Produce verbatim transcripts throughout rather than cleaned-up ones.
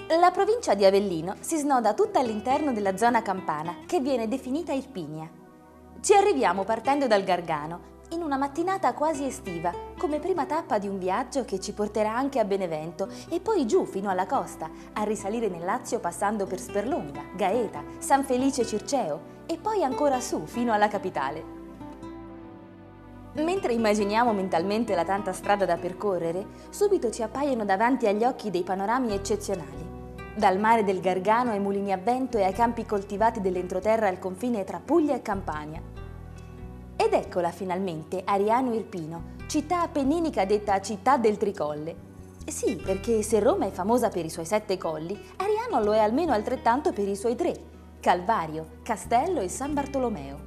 La provincia di Avellino si snoda tutta all'interno della zona campana, che viene definita Irpinia. Ci arriviamo partendo dal Gargano, in una mattinata quasi estiva, come prima tappa di un viaggio che ci porterà anche a Benevento e poi giù fino alla costa, a risalire nel Lazio passando per Sperlonga, Gaeta, San Felice Circeo e poi ancora su fino alla capitale. Mentre immaginiamo mentalmente la tanta strada da percorrere, subito ci appaiono davanti agli occhi dei panorami eccezionali. Dal mare del Gargano ai mulini a vento e ai campi coltivati dell'entroterra al confine tra Puglia e Campania. Ed eccola finalmente, Ariano Irpino, città appenninica detta città del Tricolle. Sì, perché se Roma è famosa per i suoi sette colli, Ariano lo è almeno altrettanto per i suoi tre, Calvario, Castello e San Bartolomeo.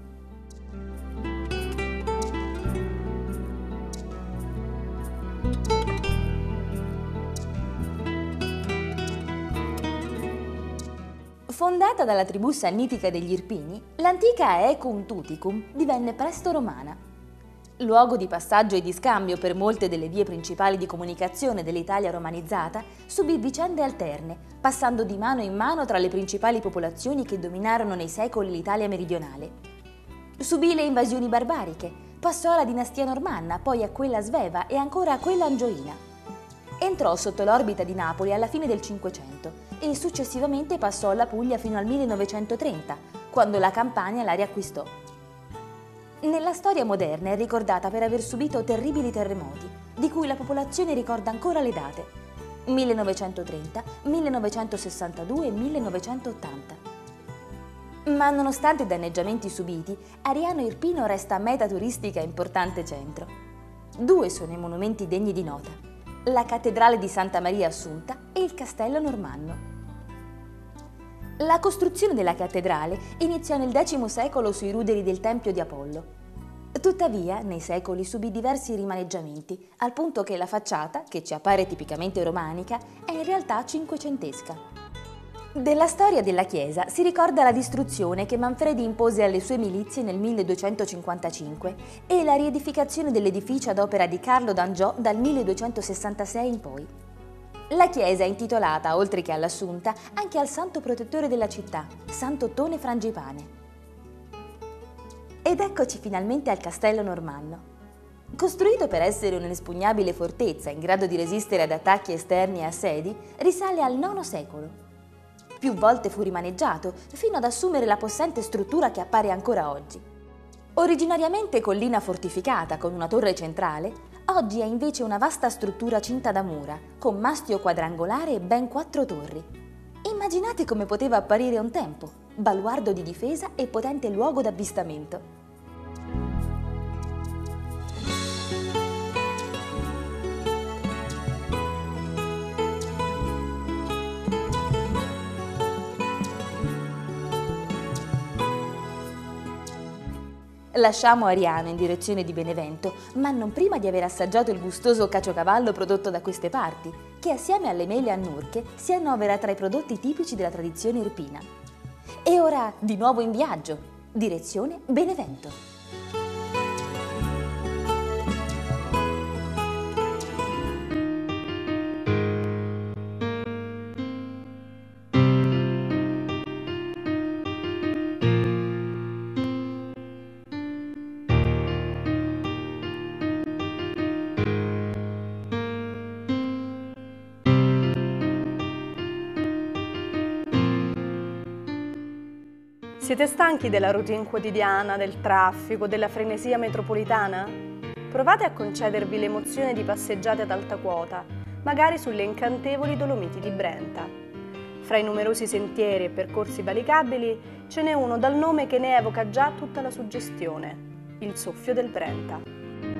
Fondata dalla tribù sannitica degli Irpini, l'antica Ecum Tuticum divenne presto romana. Luogo di passaggio e di scambio per molte delle vie principali di comunicazione dell'Italia romanizzata, subì vicende alterne, passando di mano in mano tra le principali popolazioni che dominarono nei secoli l'Italia meridionale. Subì le invasioni barbariche, passò alla dinastia normanna, poi a quella sveva e ancora a quella angioina. Entrò sotto l'orbita di Napoli alla fine del Cinquecento e successivamente passò alla Puglia fino al millenovecentotrenta, quando la Campania la riacquistò. Nella storia moderna è ricordata per aver subito terribili terremoti, di cui la popolazione ricorda ancora le date: millenovecentotrenta, millenovecentosessantadue e millenovecentottanta. Ma nonostante i danneggiamenti subiti, Ariano Irpino resta meta turistica e importante centro. Due sono i monumenti degni di nota: la cattedrale di Santa Maria Assunta e il castello normanno. La costruzione della cattedrale iniziò nel X secolo sui ruderi del Tempio di Apollo. Tuttavia, nei secoli subì diversi rimaneggiamenti, al punto che la facciata, che ci appare tipicamente romanica, è in realtà cinquecentesca. Della storia della chiesa si ricorda la distruzione che Manfredi impose alle sue milizie nel milleduecentocinquantacinque e la riedificazione dell'edificio ad opera di Carlo d'Angiò dal milleduecentosessantasei in poi. La chiesa è intitolata, oltre che all'Assunta, anche al santo protettore della città, Sant'Ottone Frangipane. Ed eccoci finalmente al castello normanno. Costruito per essere un'inespugnabile fortezza in grado di resistere ad attacchi esterni e assedi, risale al nono secolo. Più volte fu rimaneggiato, fino ad assumere la possente struttura che appare ancora oggi. Originariamente collina fortificata con una torre centrale, oggi è invece una vasta struttura cinta da mura, con mastio quadrangolare e ben quattro torri. Immaginate come poteva apparire un tempo, baluardo di difesa e potente luogo d'avvistamento. Lasciamo Ariano in direzione di Benevento, ma non prima di aver assaggiato il gustoso caciocavallo prodotto da queste parti, che assieme alle mele annurche si annovera tra i prodotti tipici della tradizione irpina. E ora di nuovo in viaggio, direzione Benevento. Siete stanchi della routine quotidiana, del traffico, della frenesia metropolitana? Provate a concedervi l'emozione di passeggiate ad alta quota, magari sulle incantevoli Dolomiti di Brenta. Fra i numerosi sentieri e percorsi valicabili ce n'è uno dal nome che ne evoca già tutta la suggestione: il soffio del Brenta.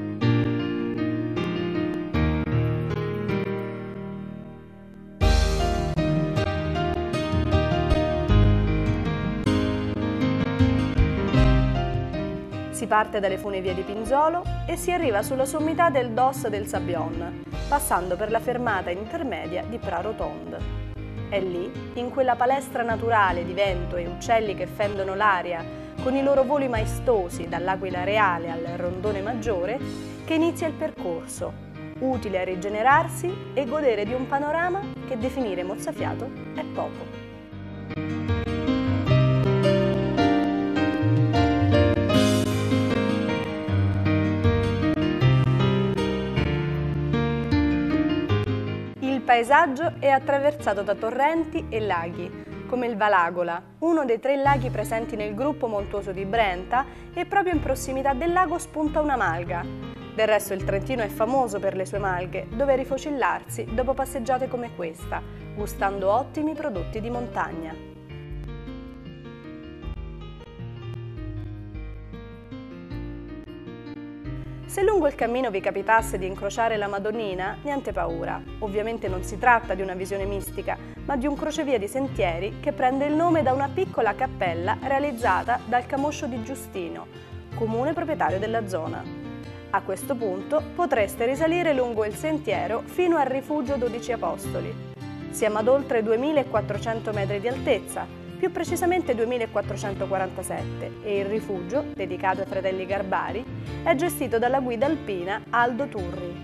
Si parte dalle funivie di Pinzolo e si arriva sulla sommità del Dos del Sabion, passando per la fermata intermedia di Prarotonde. È lì, in quella palestra naturale di vento e uccelli che fendono l'aria, con i loro voli maestosi dall'Aquila Reale al Rondone Maggiore, che inizia il percorso, utile a rigenerarsi e godere di un panorama che definire mozzafiato è poco. Il paesaggio è attraversato da torrenti e laghi, come il Valagola, uno dei tre laghi presenti nel gruppo montuoso di Brenta, e proprio in prossimità del lago spunta una malga. Del resto il Trentino è famoso per le sue malghe, dove rifocillarsi dopo passeggiate come questa, gustando ottimi prodotti di montagna. Se lungo il cammino vi capitasse di incrociare la Madonnina, niente paura. Ovviamente non si tratta di una visione mistica, ma di un crocevia di sentieri che prende il nome da una piccola cappella realizzata dal camoscio di Giustino, comune proprietario della zona. A questo punto potreste risalire lungo il sentiero fino al rifugio dodici Apostoli. Siamo ad oltre duemilaquattrocento metri di altezza, più precisamente duemilaquattrocentoquarantasette, e il rifugio, dedicato ai fratelli Garbari, è gestito dalla guida alpina Aldo Turri.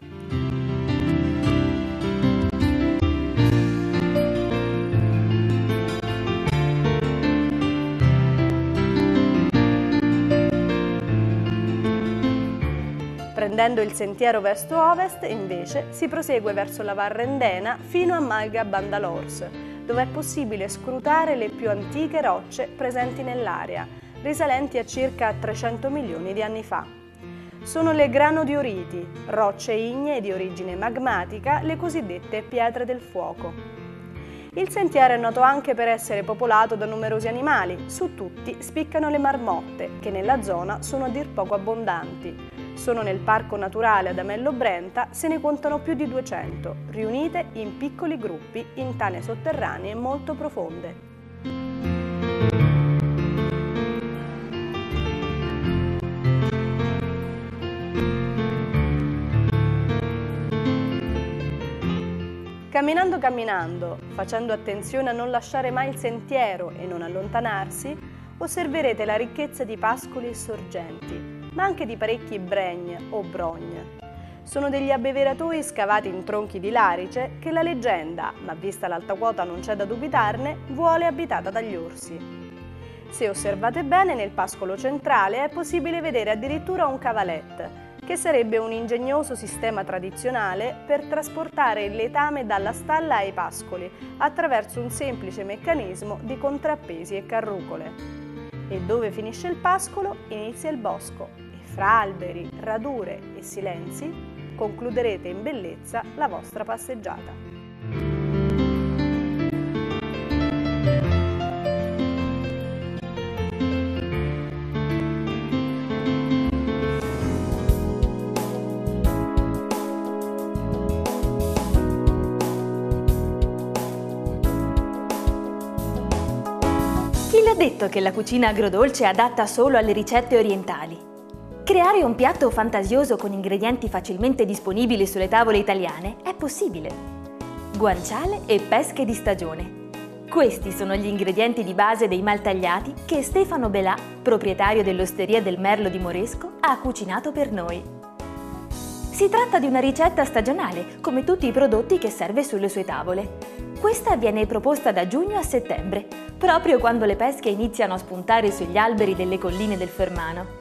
Prendendo il sentiero verso ovest, invece, si prosegue verso la Val Rendena fino a Malga Bandalors, dove è possibile scrutare le più antiche rocce presenti nell'area, risalenti a circa trecento milioni di anni fa. Sono le granodioriti, rocce ignee di origine magmatica, le cosiddette pietre del fuoco. Il sentiero è noto anche per essere popolato da numerosi animali, su tutti spiccano le marmotte, che nella zona sono a dir poco abbondanti. Solo nel Parco Naturale ad Amello Brenta se ne contano più di duecento, riunite in piccoli gruppi in tane sotterranee molto profonde. Camminando camminando, facendo attenzione a non lasciare mai il sentiero e non allontanarsi, osserverete la ricchezza di pascoli e sorgenti, ma anche di parecchi bregne o brogne. Sono degli abbeveratoi scavati in tronchi di larice che la leggenda, ma vista l'alta quota non c'è da dubitarne, vuole abitata dagli orsi. Se osservate bene, nel pascolo centrale è possibile vedere addirittura un cavalet, che sarebbe un ingegnoso sistema tradizionale per trasportare il letame dalla stalla ai pascoli attraverso un semplice meccanismo di contrappesi e carrucole. E dove finisce il pascolo inizia il bosco e fra alberi, radure e silenzi concluderete in bellezza la vostra passeggiata. Chi le ha detto che la cucina agrodolce è adatta solo alle ricette orientali? Creare un piatto fantasioso con ingredienti facilmente disponibili sulle tavole italiane è possibile. Guanciale e pesche di stagione. Questi sono gli ingredienti di base dei maltagliati che Stefano Belà, proprietario dell'Osteria del Merlo di Moresco, ha cucinato per noi. Si tratta di una ricetta stagionale, come tutti i prodotti che serve sulle sue tavole. Questa viene proposta da giugno a settembre, proprio quando le pesche iniziano a spuntare sugli alberi delle colline del Fermano.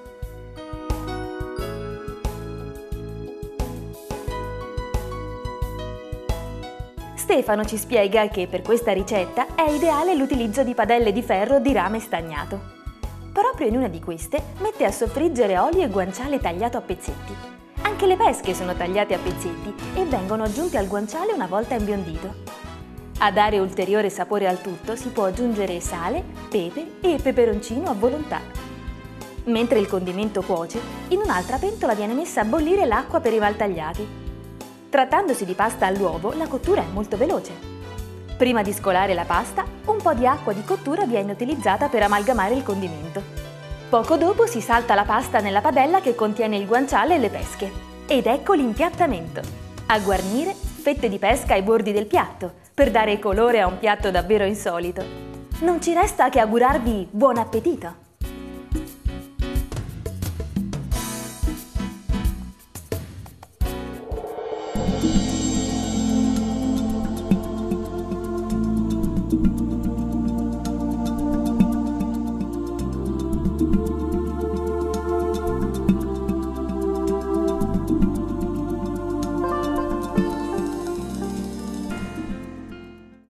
Stefano ci spiega che per questa ricetta è ideale l'utilizzo di padelle di ferro di rame stagnato. Proprio in una di queste mette a soffriggere olio e guanciale tagliato a pezzetti. Anche le pesche sono tagliate a pezzetti e vengono aggiunte al guanciale una volta imbiondito. A dare ulteriore sapore al tutto si può aggiungere sale, pepe e peperoncino a volontà. Mentre il condimento cuoce, in un'altra pentola viene messa a bollire l'acqua per i maltagliati. Trattandosi di pasta all'uovo, la cottura è molto veloce. Prima di scolare la pasta, un po' di acqua di cottura viene utilizzata per amalgamare il condimento. Poco dopo si salta la pasta nella padella che contiene il guanciale e le pesche. Ed ecco l'impiattamento. A guarnire, fette di pesca ai bordi del piatto, per dare colore a un piatto davvero insolito. Non ci resta che augurarvi buon appetito!